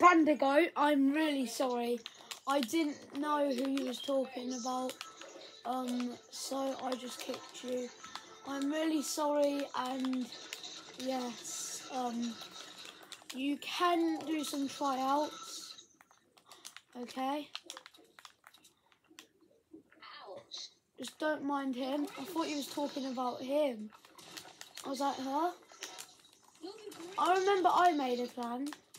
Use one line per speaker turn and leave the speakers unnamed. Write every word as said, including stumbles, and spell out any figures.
Bandigoat, I'm really sorry. I didn't know who you was talking about, um, so I just kicked you. I'm really sorry, and yes, um, you can do some tryouts, okay?
Ouch.
Just don't mind him. I thought you was talking about him. I was like, huh? I remember I made a plan.